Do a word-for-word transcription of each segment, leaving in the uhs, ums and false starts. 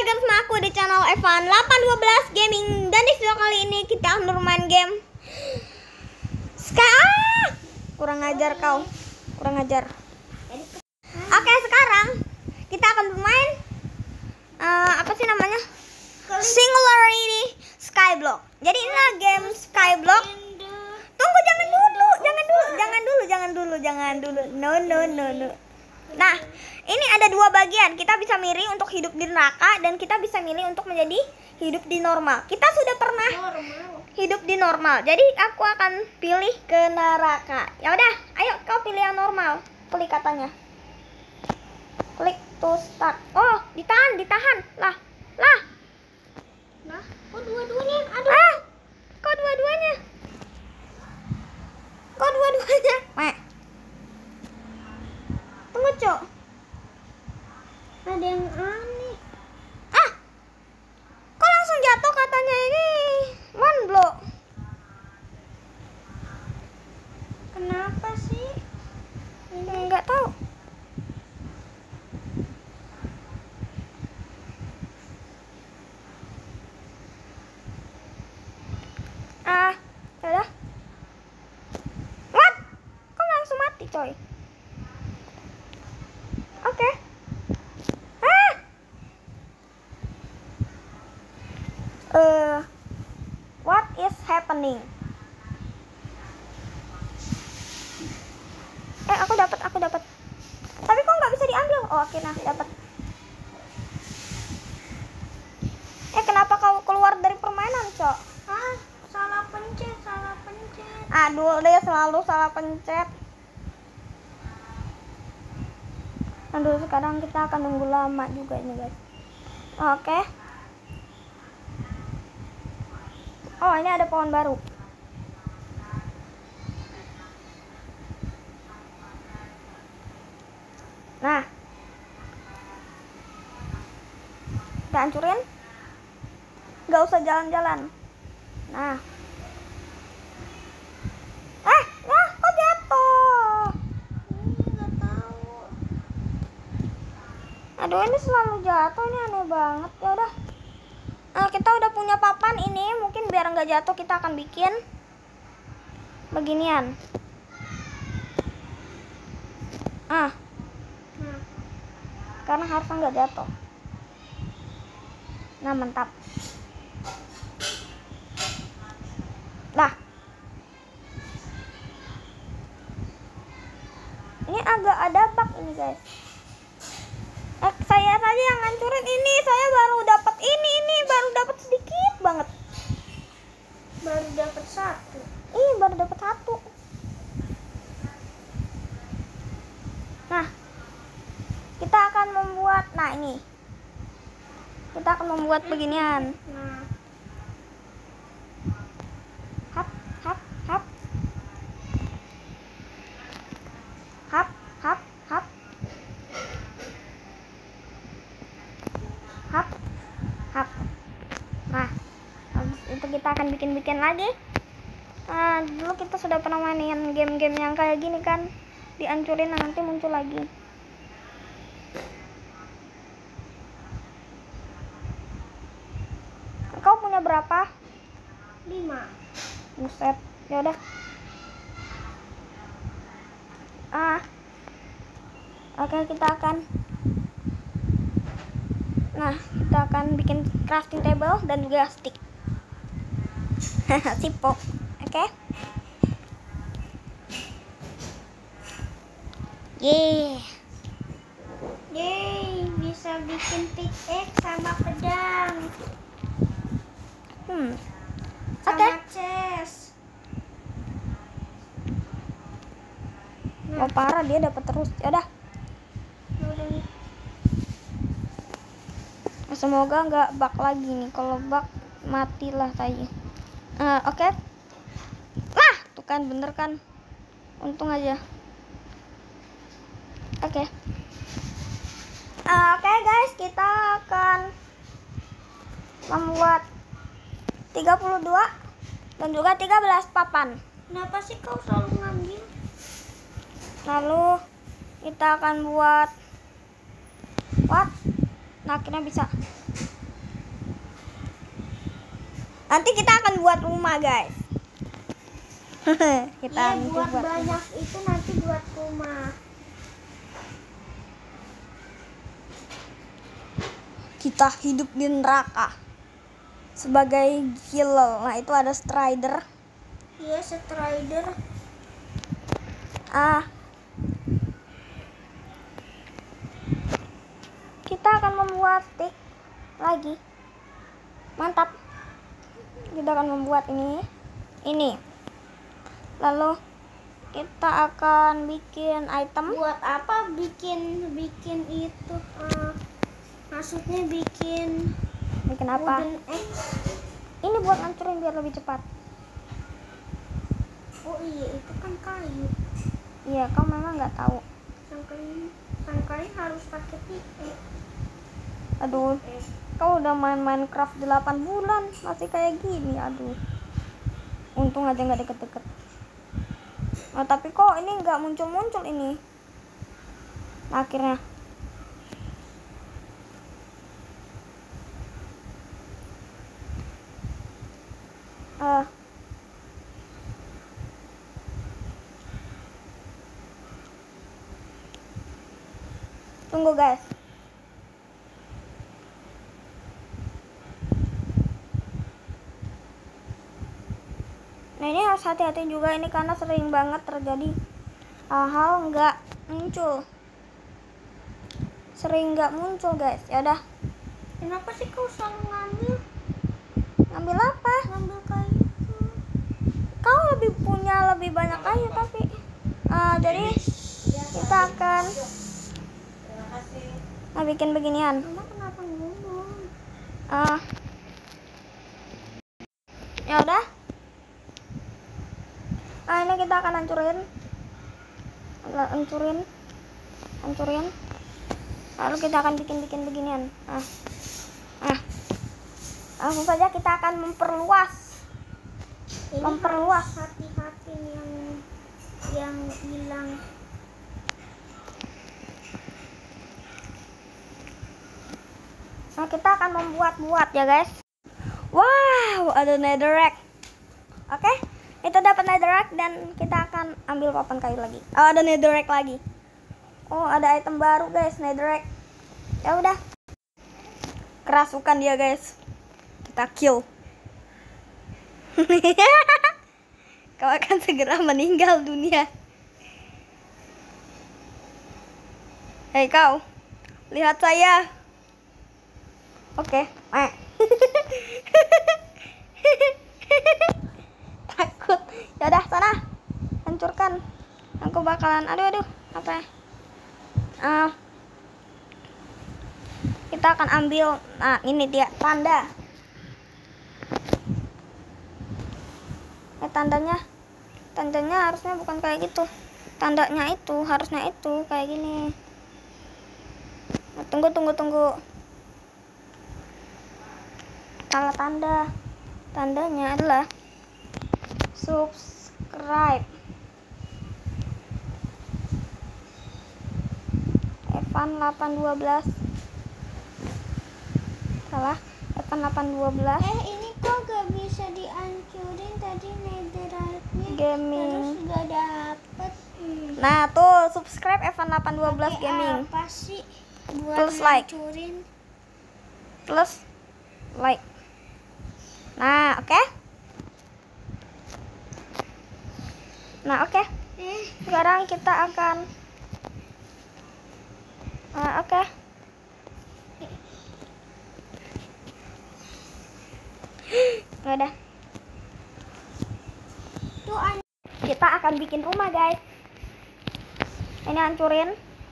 lagi sama aku di channel Evan delapan dua belas Gaming. Dan di video kali ini kita akan bermain game Sky. Ah! Kurang ajar kau. Kurang ajar. Oke, sekarang kita akan bermain uh, apa sih namanya? Singularity Skyblock. Jadi inilah game Skyblock. Tunggu, jangan dulu, jangan dulu, jangan dulu, jangan dulu, jangan dulu. No, no, no, no. Nah, ini ada dua bagian. Kita bisa milih untuk hidup di neraka dan kita bisa milih untuk menjadi hidup di normal. Kita sudah pernah normal. hidup di normal. Jadi aku akan pilih ke neraka. Ya udah, ayo kau pilih yang normal. Klik katanya. Klik to start. Oh, ditahan, ditahan. Lah, lah. Nah, kok dua-duanya? Aduh. Ah, kok dua-duanya? Kok dua-duanya? Mek. Tunggu, Cok. Ada yang aneh. Ah, kok langsung jatuh katanya ini one blow. Kenapa sih? Enggak tahu. Ah, udah. What? Kok langsung mati, coy? Oke. Okay. Ah. Uh, what is happening? Eh, aku dapat, aku dapat. Tapi kok nggak bisa diambil? Oh, oke, nah dapat. Eh, kenapa kau keluar dari permainan, Cok? Ah, salah pencet, salah pencet. Aduh, dia selalu salah pencet. Aduh, sekarang kita akan nunggu lama juga ini, guys. Oke. Oh, ini ada pohon baru. Nah, kita hancurin. Gak usah jalan-jalan. Nah. Eh, nah, kok jatuh? Ini nggak tahu. Aduh, ini selalu jatuh, ini aneh banget. Ya udah. Nah, kita udah punya papan ini, mungkin biar nggak jatuh kita akan bikin beginian. Ah. Nah, Karena harusnya nggak jatuh. Nah, mantap. Nah, ini agak ada bug ini, guys. Eh, saya saja yang ngancurin ini. Saya baru dapat ini, ini baru dapat sedikit banget. baru dapat satu. Ih, baru dapat satu. Nah, kita akan membuat, nah ini. Kita akan membuat beginian. Nah, Hap, hap, hap. Hap, hap, hap. Hap, hap. Nah, habis itu kita akan bikin-bikin lagi. Nah, dulu kita sudah pernah mainin game-game yang kayak gini kan. Dihancurin, nah nanti muncul lagi. Kau punya berapa? lima. Buset, ya udah. Ah, oke, kita akan. Nah, kita akan bikin crafting table dan juga stick. Sipo, oke? Yeay. Yeay, bisa bikin pickaxe sama pedang. Hmm. Sama Oke. chest. Oh, parah, dia dapat terus. Ya udah. Udah nih. Semoga nggak bug lagi nih. Kalau bug matilah saya. Uh, oke. Okay. Lah, tuh kan bener kan. Untung aja. Oke. Okay. Uh, oke okay, guys, kita akan membuat tiga puluh dua dan juga tiga belas papan. Kenapa sih kau selalu ngambil? Lalu kita akan buat what? Nah, akhirnya bisa. Nanti kita akan buat rumah, guys. Kita Iya, nanti buat buat banyak rumah. itu nanti buat rumah. Kita hidup di neraka sebagai killer. Nah, itu ada Strider. Iya, Strider. Ah, kita akan membuat stick lagi. Mantap. Kita akan membuat ini, ini. Lalu kita akan bikin item. Buat apa bikin bikin itu? eh, maksudnya bikin Bikin apa? wooden X. Ini buat ngancurin biar lebih cepat. Oh iya, itu kan kayu. Iya, kau memang nggak tahu. Sangkain sangkain harus pakai pickaxe. Aduh, kau udah main Minecraft delapan bulan masih kayak gini. Aduh, untung aja nggak deket-deket. Nah, tapi kok ini nggak muncul-muncul ini. Nah, akhirnya uh, tunggu guys. Nah, ini harus hati-hati juga ini karena sering banget terjadi hal-hal nggak muncul. Sering nggak muncul, guys. Ya udah. Kenapa sih kau selalu ngambil Ngambil apa? ngambil kayu? Kau lebih punya lebih banyak kayu tapi uh, jadi kita akan nah, bikin beginian. Mama kenapa ngomong? Uh, ya udah. Nah, ini kita akan hancurin, hancurin, hancurin. Lalu kita akan bikin-bikin beginian. Nah, nah, langsung saja kita akan memperluas, Ini memperluas. harus hati-hati yang yang hilang. Nah, kita akan membuat-buat ya guys. Wow, ada netherrack. Oke, itu dapat netherrack dan kita akan ambil papan kayu lagi. Oh, ada netherrack lagi. Oh, ada item baru guys, netherrack. Ya udah, kerasukan dia guys. Kita kill. Kau akan segera meninggal dunia. Hei kau, lihat saya. Oke, okay. Takut. Yaudah sana, hancurkan. Aku bakalan, aduh aduh, apa ya? Uh, kita akan ambil, nah ini dia tanda. Eh tandanya, tandanya harusnya bukan kayak gitu. Tandanya itu harusnya itu kayak gini. Nah, tunggu tunggu tunggu. Salah tanda. Tandanya adalah subscribe. Evan delapan dua belas. Salah. Evan delapan dua belas. Eh, ini kok gak bisa dihancurin tadi netherite-nya? Gaming. Terus gak dapet. Hmm. Nah, tuh subscribe Evan delapan dua belas Pakai Gaming. apa sih buat Plus like. hancurin? Plus like. Nah, oke. Okay. Nah, oke. Okay. Eh, Sekarang kita akan Nah, oke. Okay. Nggak ada. tuh an Kita akan bikin rumah, guys. Ini hancurin.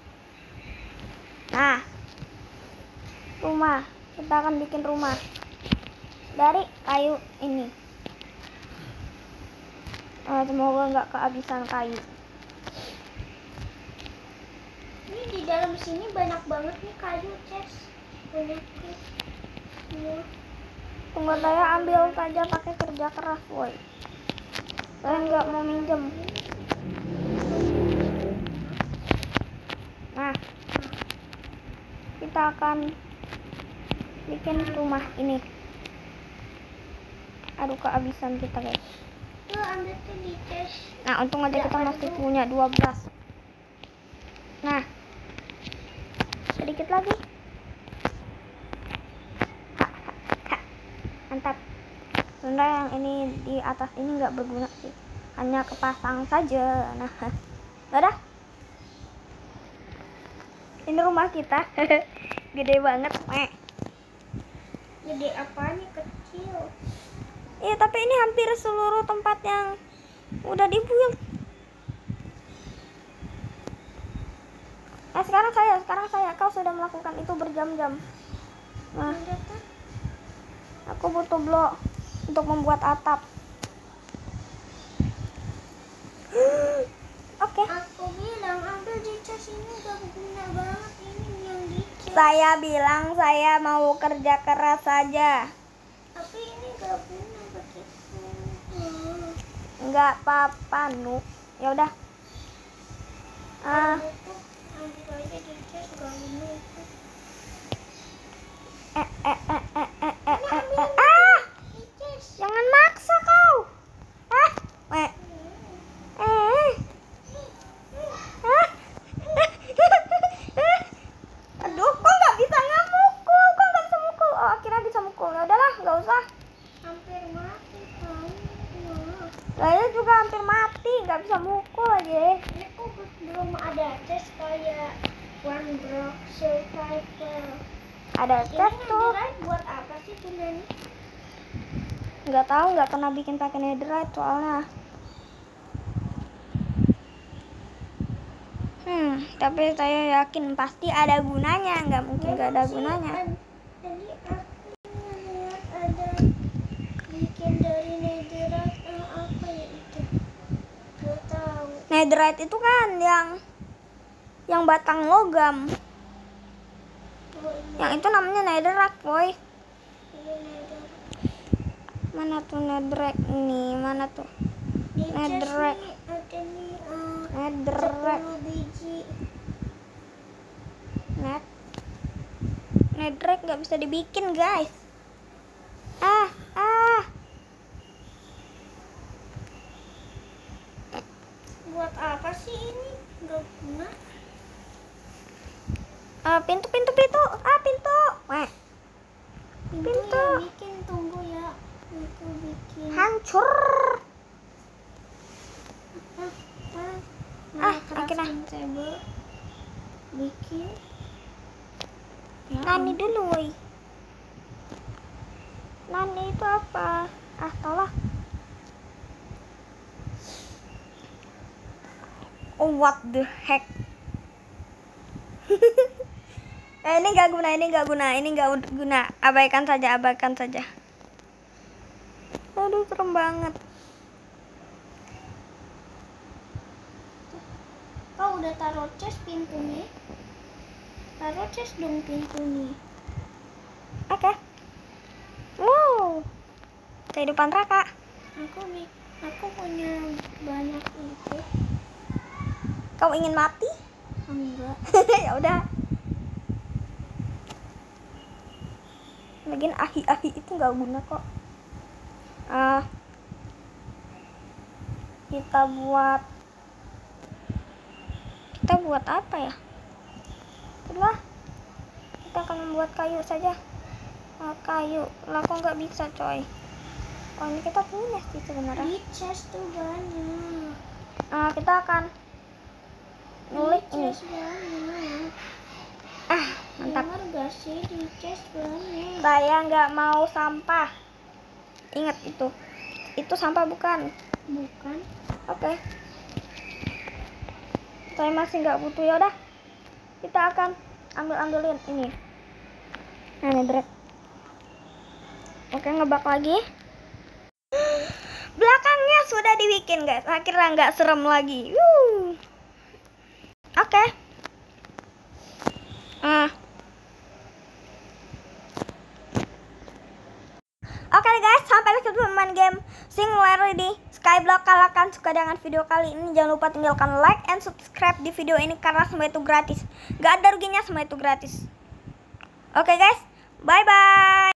Nah, rumah. Kita akan bikin rumah dari kayu ini. Nah, semoga nggak kehabisan kayu. ini di dalam sini banyak banget nih kayu, Ces. Banyak nih. Iya. Tunggu saya ambil saja pakai kerja keras, woi. Saya nggak mau minjem. Nah, kita akan bikin rumah ini. Aduh, kehabisan kita guys. Tuh ambil tuh di chest. Nah, untung aja Ya, kita masih aduh. punya dua belas. Nah, sedikit lagi. Ha, ha, ha. Mantap. Sebenarnya yang ini di atas ini nggak berguna sih, hanya kepasang saja. Nah, udah. Ini rumah kita. Gede banget. Meh. Gede apa nih kecil? Iya, tapi ini hampir seluruh tempat yang udah dibuild. Nah, sekarang saya, sekarang saya. Kau sudah melakukan itu berjam-jam. Nah, Udah kan? aku butuh blok untuk membuat atap. Oke. Aku bilang ambil di chest ini gak berguna banget, ini yang di chest. Saya bilang saya mau kerja keras saja. Tapi ini gak guna begitu. Hmm. Enggak apa-apa, Nu. Ya udah. Ah, Itu ambil aja di chest gak guna itu. eh eh eh eh eh eh eh eh. Ah, Di chest. jangan maksa kau. Ah, weh. Eh. Ah. Aduh, kok nggak bisa nggak mukul? Kok nggak bisa mukul? Oh, akhirnya bisa mukul. Ya udahlah, nggak usah. Hampir mati kamu. Nah. Saya juga hampir mati, nggak bisa mukul aja. Ini kok belum ada chest kayak one block survivor. Ada Ini chest tuh. netherite buat apa sih gunanya? Nggak tahu, nggak pernah bikin pakai netherite soalnya. Hmm, tapi saya yakin pasti ada gunanya, nggak mungkin nggak ada Memang sih, gunanya. ad- Tadi aku ngeliat ada bikin dari netherite eh, apa ya itu? Gak tahu. Netherite itu kan yang yang batang logam. Oh, iya, Yang itu namanya netherrack, boy. iya netherite. Mana tuh netherrack ini? Mana tuh? Di chest Netherite. nih ada nih eh, Netherrack. sepuluh biji. Net. Netherrack nggak bisa dibikin, guys. Ah, ah. Buat apa sih ini? Gak guna. Ah, pintu, pintu, pintu. Ah, pintu. Weh, Pintu, Pintu. yang bikin, tunggu ya. Itu bikin. hancur. Ah, ah, Ah, nah, akhirnya. crafting table. Bikin. Ya, Nani dulu, woi. Nani itu apa? Ah, tolong. Oh, what the heck? Eh, ini nggak guna, ini nggak guna, ini nggak guna. Abaikan saja, abaikan saja. Aduh, serem banget. Kau udah taruh chest pintunya? Taruh chest dong pintunya. Oke. Wow. Kehidupan Raka. Aku bi- aku punya banyak itu. Kau ingin mati? Enggak. Ya udah. Lagian ahi-ahi itu nggak guna kok. Ah, kita buat kita buat apa ya? Udah, kita akan membuat kayu saja. Ah, kayu, lah kok nggak bisa coy. Oh, ini kita punya sih sebenarnya. Di chest tuh banyak. Ah, kita akan ngulik Di ini. chest banyak. Ah, mantap. Dengar gak sih, di chest banyak. Saya nggak mau sampah. Ingat itu. Itu sampah bukan? Bukan. Oke. Saya masih nggak butuh, ya udah. Kita akan ambil-ambilin ini. Nah, ini drag. Oke, ngebak lagi. Belakangnya sudah dibikin, guys. Akhirnya nggak serem lagi. Wuh. Oke. Ah. Oke guys, sampai ketemu main game Singularity di Skyblock. Kalau kalian suka dengan video kali ini, jangan lupa tinggalkan like and subscribe di video ini karena semua itu gratis. Gak ada ruginya, semua itu gratis. Oke guys, bye bye.